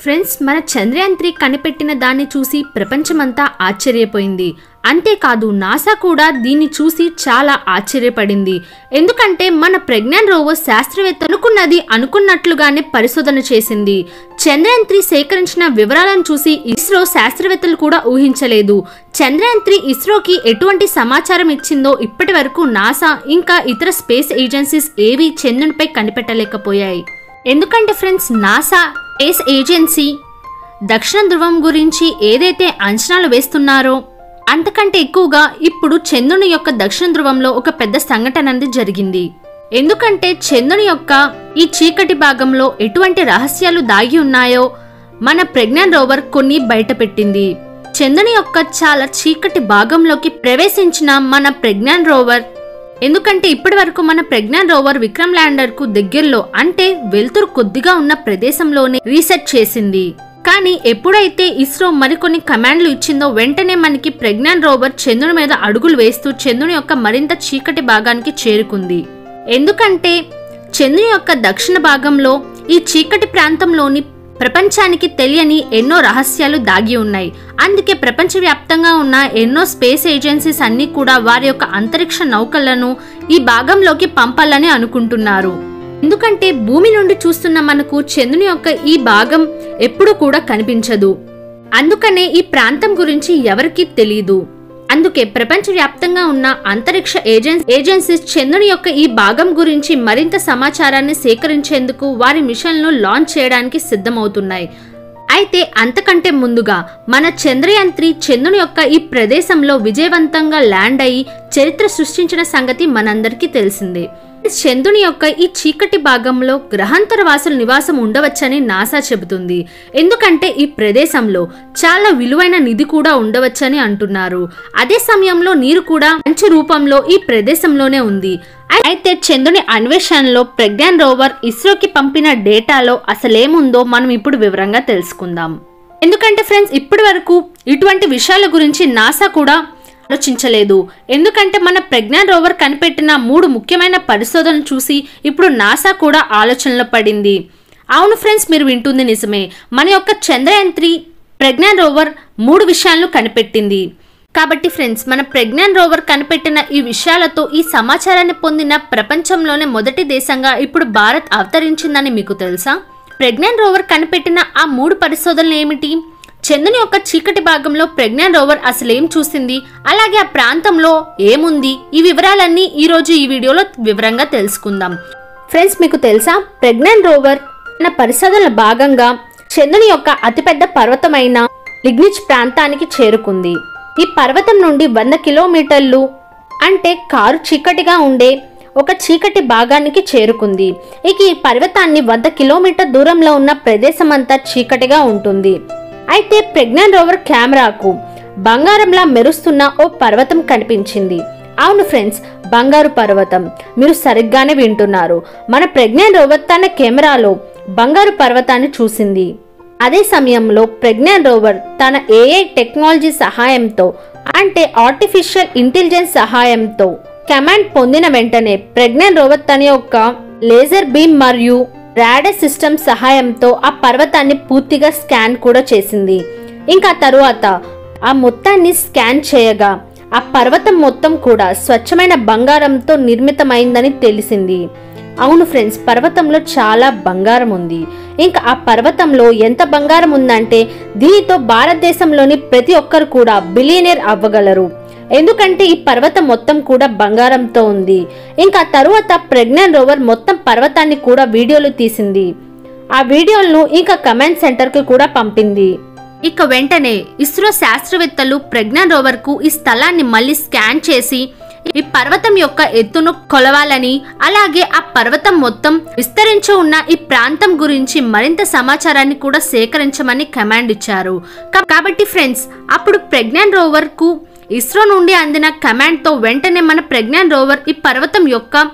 Friends, మన చంద్రయాన్ 3 కనిపెట్టిన దాన్ని చూసి ప్రపంచమంతా ఆశ్చర్యపోయింది. అంతేకాదు నాసా కూడా దీన్ని చూసి చాలా ఆశ్చర్యపడింది. ఎందుకంటే మన ప్రజ్ఞాన్ రోవర్ శాస్త్రవేత్త అనుకున్నది అనుకున్నట్లుగానే పరిశోధన చేసింది. చంద్రయాన్ 3 సేకరించిన వివరాలను చూసి ఇస్రో శాస్త్రవేత్తలు కూడా ఊహించలేదు. చంద్రయాన్ 3 ఇస్రోకి ఎటువంటి సమాచారం ఇచ్చిందో ఇప్పటి వరకు నాసా ఇంకా ఇతర స్పేస్ ఏజెన్సీస్ ఏవి చంద్రునిపై కనిపెట్టలేకపోయాయి. ఎందుకంటే ఫ్రెండ్స్, నాసా స్పేస్ ఏజెన్సీ దక్షిణ ధృవం గురించి ఏదైతే అంచనాలు వేస్తున్నారో అంతకంటే ఎక్కువగా ఇప్పుడు చంద్రుని యొక్క దక్షిణ ధృవంలో ఒక పెద్ద సంఘటన అనేది జరిగింది. ఎందుకంటే చంద్రుని యొక్క ఈ చీకటి భాగంలో ఎటువంటి రహస్యాలు దాగి ఉన్నాయో మన ప్రజ్ఞాన్ రోవర్ కొన్ని బయటపెట్టింది. చంద్రుని యొక్క చాలా చీకటి భాగంలోకి ప్రవేశించిన మన ప్రజ్ఞాన్ రోవర్, ఎందుకంటే ఇప్పటి వరకు మన ప్రజ్ఞాన్ రోవర్ విక్రమ్ ల్యాండర్ కు దగ్గరలో అంటే వెలుతురు కొద్దిగా ఉన్న ప్రదేశంలోనే రీసెట్ చేసింది. కానీ ఎప్పుడైతే ఇస్రో మరికొన్ని కమాండ్లు ఇచ్చిందో వెంటనే మనకి ప్రజ్ఞాన్ రోవర్ చంద్రుని మీద అడుగులు వేస్తూ చంద్రుని యొక్క మరింత చీకటి భాగానికి చేరుకుంది. ఎందుకంటే చంద్రుని యొక్క దక్షిణ భాగంలో ఈ చీకటి ప్రాంతంలోని ప్రపంచానికి తెలియని ఎన్నో రహస్యాలు దాగి ఉన్నాయి. అందుకే ప్రపంచవ్యాప్తంగా ఉన్న ఎన్నో స్పేస్ ఏజెన్సీస్ అన్ని కూడా వారి యొక్క అంతరిక్ష నౌకలను ఈ భాగంలోకి పంపాలని అనుకుంటున్నారు. ఎందుకంటే భూమి నుండి చూస్తున్న మనకు చంద్రుని యొక్క ఈ భాగం ఎప్పుడు కూడా కనిపించదు. అందుకనే ఈ ప్రాంతం గురించి ఎవరికీ తెలియదు. అందుకే ప్రపంచవ్యాప్తంగా ఉన్న అంతరిక్ష ఏజెన్సీస్ చంద్రుని యొక్క ఈ భాగం గురించి మరింత సమాచారాన్ని సేకరించేందుకు వారి మిషన్లను లాంచ్ చేయడానికి సిద్ధమవుతున్నాయి. అయితే అంతకంటే ముందుగా మన చంద్రయాన్ 3 చంద్రుని యొక్క ఈ ప్రదేశంలో విజయవంతంగా ల్యాండ్ అయ్యి చరిత్ర సృష్టించిన సంగతి మనందరికీ తెలిసిందే. చంద్రుని యొక్క ఈ చీకటి భాగంలో గ్రహాంతర వాసుల నివాసం ఉండవచ్చని నాసా చెబుతుంది. ఎందుకంటే ఈ ప్రదేశంలో చాలా విలువైన నిధి కూడా ఉండవచ్చని అంటున్నారు. అదే సమయంలో నీరు కూడా మంచి రూపంలో ఈ ప్రదేశంలోనే ఉంది. అయితే చంద్రుని అన్వేషణలో ప్రజ్ఞాన్ రోవర్ ఇస్రోకి పంపిన డేటాలో అసలేముందో మనం ఇప్పుడు వివరంగా తెలుసుకుందాం. ఎందుకంటే ఫ్రెండ్స్, ఇప్పటి వరకు ఇటువంటి విషయాల గురించి నాసా కూడా ఆలోచించలేదు. ఎందుకంటే మన ప్రజ్ఞాన్ రోవర్ కనిపెట్టిన 3 ముఖ్యమైన పరిశోధనలు చూసి ఇప్పుడు నాసా కూడా ఆలోచనలో పడింది. అవును ఫ్రెండ్స్, మీరు వింటుంది నిజమే. మన యొక్క చంద్రయాన్ 3 ప్రజ్ఞాన్ రోవర్ 3 విషయాలను కనిపెట్టింది. కాబట్టి ఫ్రెండ్స్, మన ప్రజ్ఞాన్ రోవర్ కనిపెట్టిన ఈ విషయాలతో ఈ సమాచారాన్ని పొందిన ప్రపంచంలోనే మొదటి దేశంగా ఇప్పుడు భారత్ అవతరించిందని మీకు తెలుసా? ప్రజ్ఞాన్ రోవర్ కనిపెట్టిన ఆ 3 పరిశోధనలు ఏమిటి? చంద్రుని యొక్క చీకటి భాగంలో ప్రజ్ఞాన్ రోవర్ అసలేం చూసింది, అలాగే ఆ ప్రాంతంలో ఏముంది, ఈ వివరాలన్నీ ఈ రోజు ఈ వీడియోలో వివరంగా తెలుసుకుందాం. ఫ్రెండ్స్, మీకు తెలుసా, ప్రజ్ఞాన్ రోవర్ తన పరిశోధనల భాగంగా చంద్రుని యొక్క అతిపెద్ద పర్వతమైన లిగ్నిచ్ ప్రాంతానికి చేరుకుంది. ఈ పర్వతం నుండి 100 కిలోమీటర్లు అంటే కారు చీకటిగా ఉండే ఒక చీకటి భాగానికి చేరుకుంది. ఇక ఈ పర్వతాన్ని 100 కిలోమీటర్ దూరంలో ఉన్న ప్రదేశం అంతా చీకటిగా ఉంటుంది. అయితే ప్రజ్ఞాన్ రోవర్ కెమెరాకు బంగారంలా మెరుస్తున్న ఓ పర్వతం కనిపించింది. అవును ఫ్రెండ్స్, బంగారు పర్వతం. మీరు సరిగ్గానే వింటున్నారు. మన ప్రజ్ఞాన్ రోవర్ తన కెమెరాలో బంగారు పర్వతాన్ని చూసింది. అదే సమయంలో ప్రజ్ఞాన్ రోవర్ తన AI టెక్నాలజీ సహాయంతో అంటే ఆర్టిఫిషియల్ ఇంటెలిజెన్స్ సహాయంతో కమాండ్ పొందిన వెంటనే ప్రజ్ఞాన్ రోవర్ తన యొక్క లేజర్ బీమ్ మరియు రాడార్ సిస్టమ్ సహాయంతో ఆ పర్వతాన్ని పూర్తిగా స్కాన్ కూడా చేసింది. ఇంకా తరువాత ఆ మొత్తాన్ని స్కాన్ చేయగా ఆ పర్వతం మొత్తం కూడా స్వచ్ఛమైన బంగారంతో నిర్మితమైందని తెలిసింది. అవును ఫ్రెండ్స్, పర్వతంలో చాలా బంగారం ఉంది. ఇంకా ఆ పర్వతంలో ఎంత బంగారం ఉందంటే దీనితో భారతదేశంలోని ప్రతి ఒక్కరు కూడా బిలియనీర్ అవ్వగలరు. ఎందుకంటే ఈ పర్వతం మొత్తం కూడా బంగారంతో ఉంది. ఇంకా తరువాత ప్రజ్ఞాన్ రోవర్ మొత్తం పర్వతాన్ని కూడా వీడియోలు తీసింది. ఆ వీడియోలను ఇంకా కమాండ్ సెంటర్ కు కూడా పంపింది. ఇక వెంటనే ఇస్రో శాస్త్రవేత్తలు ప్రజ్ఞాన్ రోవర్ కు ఈ స్థలాన్ని మళ్ళీ స్కాన్ చేసి ఈ పర్వతం యొక్క ఎత్తును కొలవాలని, అలాగే ఆ పర్వతం మొత్తం విస్తరించి ఉన్న ఈ ప్రాంతం గురించి మరింత సమాచారాన్ని కూడా సేకరించమని కమాండ్ ఇచ్చారు. కాబట్టి ఫ్రెండ్స్, అప్పుడు ప్రజ్ఞాన్ రోవర్ కు ఇస్రో నుండి అందిన కమాండ్ తో వెంటనే మన ప్రజ్ఞాన్ రోవర్ ఈ పర్వతం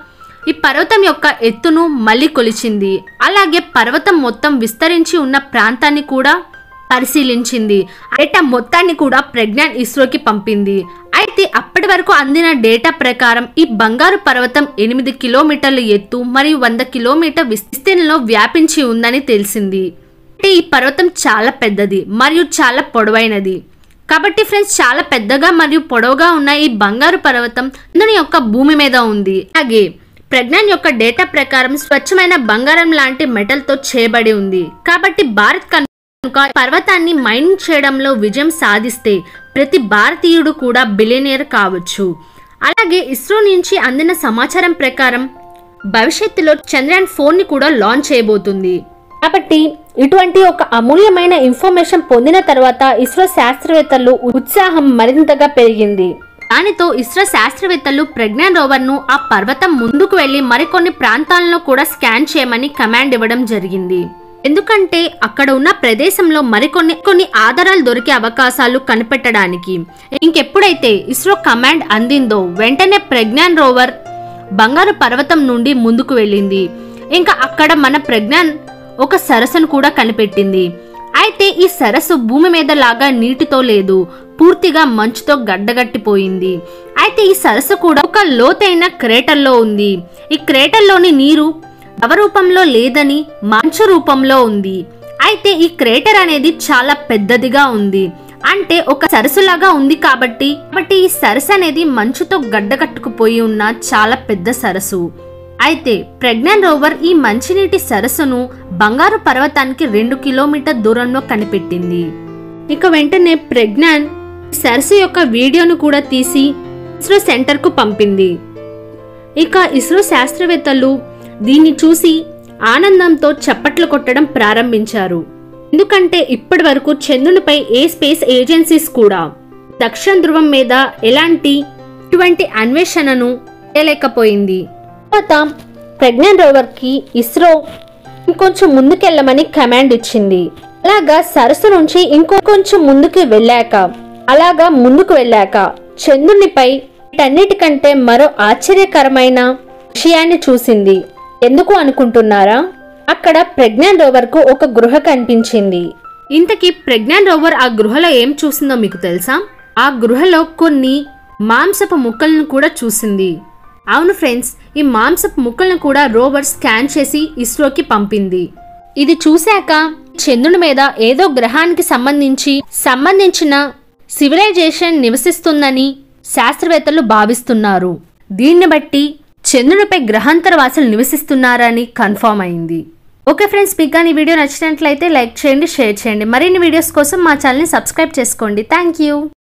యొక్క ఎత్తును మళ్ళీ కొలిచింది. అలాగే పర్వతం మొత్తం విస్తరించి ఉన్న ప్రాంతాన్ని కూడా పరిశీలించింది. డేటా మొత్తాన్ని కూడా ప్రజ్ఞాన్ ఇస్రోకి పంపింది. అయితే అప్పటి వరకు అందిన డేటా ప్రకారం ఈ బంగారు పర్వతం 8 కిలోమీటర్ల ఎత్తు మరియు 100 కిలోమీటర్ విస్తీర్ణంలో వ్యాపించి ఉందని తెలిసింది. ఈ పర్వతం చాలా పెద్దది మరియు చాలా పొడవైనది. కాబట్టి ఫ్రెండ్స్, చాలా పెద్దగా మరియు పొడవుగా ఉన్న ఈ బంగారు పర్వతం చంద్రుని యొక్క భూమి మీద ఉంది. అలాగే ప్రజ్ఞాన్ యొక్క డేటా ప్రకారం స్వచ్ఛమైన బంగారం లాంటి మెటల్ తో చేయబడి ఉంది. కాబట్టి భారత్ కనుక పర్వతాన్ని మైనింగ్ చేయడంలో విజయం సాధిస్తే ప్రతి భారతీయుడు కూడా బిలియనియర్ కావచ్చు. అలాగే ఇస్రో నుంచి అందిన సమాచారం ప్రకారం భవిష్యత్తులో చంద్రయాన్ 4 ని కూడా లాంచ్ చేయబోతుంది. కాబట్టి ఇటువంటి ఒక అమూల్యమైన ఇన్ఫర్మేషన్ పొందిన తర్వాత ఇస్రో శాస్త్రవేత్తలు ఉత్సాహం మరింతగా పెరిగింది. దానితో ఇస్రో శాస్త్రవేత్తలు ప్రజ్ఞాన్ రోవర్ ను ఆ పర్వతం ముందుకు వెళ్లి మరికొన్ని ప్రాంతాలను కూడా స్కాన్ చేయమని కమాండ్ ఇవ్వడం జరిగింది. ఎందుకంటే అక్కడ ఉన్న ప్రదేశంలో మరికొన్ని ఆధారాలు దొరికే అవకాశాలు కనిపెట్టడానికి. ఇంకెప్పుడైతే ఇస్రో కమాండ్ అందిందో వెంటనే ప్రజ్ఞాన్ రోవర్ బంగారు పర్వతం నుండి ముందుకు వెళ్ళింది. ఇంకా అక్కడ మన ప్రజ్ఞాన్ ఒక సరస్సును కూడా కనిపెట్టింది. అయితే ఈ సరస్సు భూమి మీద లాగా నీటితో లేదు, పూర్తిగా మంచుతో గడ్డగట్టిపోయింది. అయితే ఈ సరస్సు కూడా ఒక లోతైన క్రేటర్లో ఉంది. ఈ క్రేటర్లోని నీరు ద్రవ రూపంలో లేదని మంచు రూపంలో ఉంది. అయితే ఈ క్రేటర్ అనేది చాలా పెద్దదిగా ఉంది, అంటే ఒక సరస్సులాగా ఉంది. కాబట్టి ఈ సరస్సు అనేది మంచుతో గడ్డకట్టుకుపోయి ఉన్న చాలా పెద్ద సరస్సు. అయితే ప్రజ్ఞాన్ రోవర్ ఈ మంచినీటి సరస్సును బంగారు పర్వతానికి 2 కిలోమీటర్ దూరంలో కనిపెట్టింది. ఇక వెంటనే ప్రజ్ఞాన్ సరస్సు యొక్క వీడియోను కూడా తీసి ఇస్రో సెంటర్ కు పంపింది. ఇక ఇస్రో శాస్త్రవేత్తలు దీన్ని చూసి ఆనందంతో చప్పట్లు కొట్టడం ప్రారంభించారు. ఎందుకంటే ఇప్పటి వరకు చంద్రునిపై ఏ స్పేస్ ఏజెన్సీస్ కూడా దక్షిణ ధ్రువం మీద ఇటువంటి అన్వేషణను చేయలేకపోయింది. తర్వాత ప్రజ్ఞాన్ రోవర్ కి ఇస్రో ఇంకొంచెం ముందుకెళ్ళమని కమాండ్ ఇచ్చింది. అలాగా సరస్సు నుంచి ఇంకొంచెం ముందుకు వెళ్ళాక చంద్రునిపై వీటన్నిటికంటే మరో ఆశ్చర్యకరమైన విషయాన్ని చూసింది. ఎందుకు అనుకుంటున్నారా? అక్కడ ప్రజ్ఞాన్ రోవర్ కు ఒక గృహ కనిపించింది. ఇంతకీ ప్రజ్ఞాన్ రోవర్ ఆ గృహలో ఏం చూసిందో మీకు తెలుసా? ఆ గృహలో కొన్ని మాంసపు ముక్కలను కూడా చూసింది. అవును ఫ్రెండ్స్, ఈ మాంసపు ముక్కలను కూడా రోవర్ స్కాన్ చేసి ఇస్రోకి పంపింది. ఇది చూశాక చంద్రుని మీద ఏదో గ్రహానికి సంబంధించిన సివిలైజేషన్ నివసిస్తుందని శాస్త్రవేత్తలు భావిస్తున్నారు. దీన్ని బట్టి చంద్రునిపై గ్రహాంతర వాసులు నివసిస్తున్నారని కన్ఫర్మ్ అయింది. ఓకే ఫ్రెండ్స్, మీకు కానీ ఈ వీడియో నచ్చినట్లయితే లైక్ చేయండి, షేర్ చేయండి. మరిన్ని వీడియోస్ కోసం మా ఛానల్ని సబ్స్క్రైబ్ చేసుకోండి. Thank you.